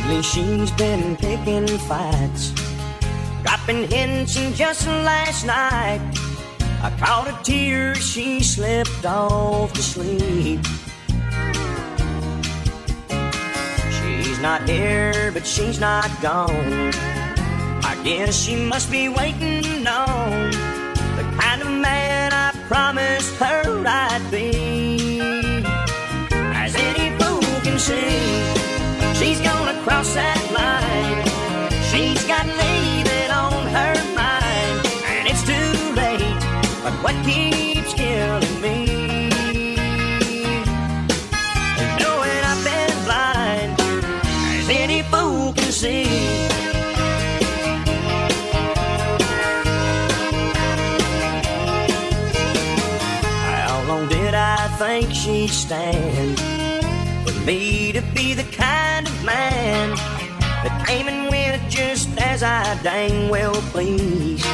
Lately she's been picking fights, dropping hints, and just last night I caught a tear, she slipped off to sleep. She's not here, but she's not gone. I guess she must be waiting on the kind of man I promised her I'd be. As any fool can see, she's gonna cross that line. She's got leavin on her mind, and it's too late, but what keeps killing me is knowing I've been blind, as any fool can see. How long did I think she'd stand for me to be the kind of man that came and went just as I dang well pleased?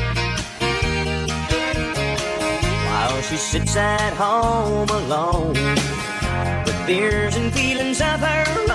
While she sits at home alone with fears and feelings of her